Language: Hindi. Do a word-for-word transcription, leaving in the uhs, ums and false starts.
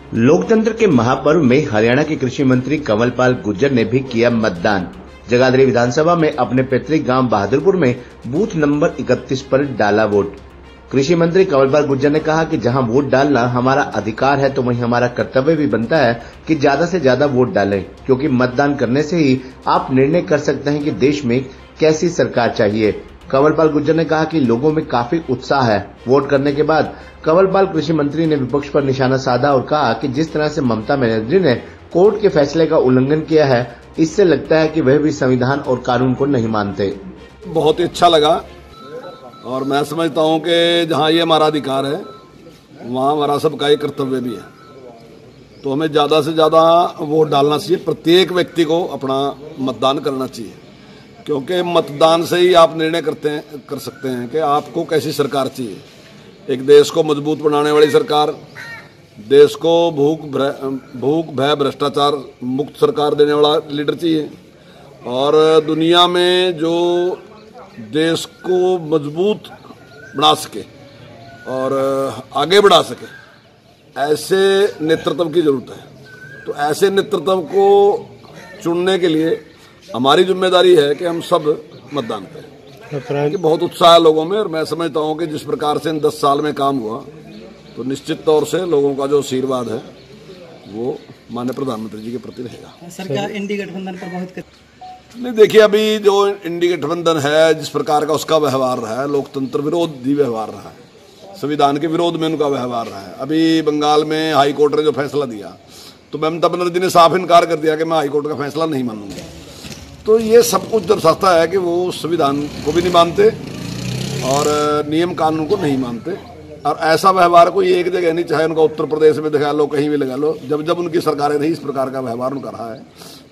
लोकतंत्र के महापर्व में हरियाणा के कृषि मंत्री कंवरपाल गुर्जर ने भी किया मतदान। जगाधरी विधानसभा में अपने पैतृक गांव बहादुरपुर में बूथ नंबर इकतीस पर डाला वोट। कृषि मंत्री कंवरपाल गुर्जर ने कहा कि जहां वोट डालना हमारा अधिकार है तो वहीं हमारा कर्तव्य भी बनता है कि ज्यादा से ज्यादा वोट डालें, क्योंकि मतदान करने से ही आप निर्णय कर सकते हैं कि देश में कैसी सरकार चाहिए। कंवरपाल गुर्जर ने कहा कि लोगों में काफी उत्साह है। वोट करने के बाद कंवरपाल कृषि मंत्री ने विपक्ष पर निशाना साधा और कहा कि जिस तरह से ममता बनर्जी ने कोर्ट के फैसले का उल्लंघन किया है, इससे लगता है कि वह भी संविधान और कानून को नहीं मानते। बहुत ही अच्छा लगा और मैं समझता हूं कि जहां ये हमारा अधिकार है वहां हमारा सबका एक कर्तव्य भी है, तो हमें ज्यादा से ज्यादा वोट डालना चाहिए। प्रत्येक व्यक्ति को अपना मतदान करना चाहिए, क्योंकि मतदान से ही आप निर्णय करते हैं कर सकते हैं कि आपको कैसी सरकार चाहिए। एक देश को मजबूत बनाने वाली सरकार, देश को भूख भूख भय भ्रष्टाचार मुक्त सरकार देने वाला लीडर चाहिए, और दुनिया में जो देश को मजबूत बना सके और आगे बढ़ा सके, ऐसे नेतृत्व की जरूरत है। तो ऐसे नेतृत्व को चुनने के लिए हमारी जिम्मेदारी है कि हम सब मतदान करें। कि बहुत उत्साह है लोगों में, और मैं समझता हूं कि जिस प्रकार से इन दस साल में काम हुआ तो निश्चित तौर से लोगों का जो आशीर्वाद है वो माननीय प्रधानमंत्री जी के प्रति रहेगा। सरकार इंडी गठबंधन पर बहुत कर... नहीं, देखिए अभी जो इंडी गठबंधन है, जिस प्रकार का उसका व्यवहार रहा है, लोकतंत्र विरोधी व्यवहार रहा है, संविधान के विरोध में उनका व्यवहार रहा है। अभी बंगाल में हाई कोर्ट ने जो फैसला दिया तो ममता बनर्जी ने साफ इनकार कर दिया कि मैं हाई कोर्ट का फैसला नहीं मानूंगा। तो ये सब कुछ दर्शाता है कि वो संविधान को भी नहीं मानते और नियम कानून को नहीं मानते, और ऐसा व्यवहार कोई एक जगह नहीं, चाहे उनका उत्तर प्रदेश में दिखा लो, कहीं भी लगा लो, जब जब उनकी सरकारें रही इस प्रकार का व्यवहार उनका रहा है।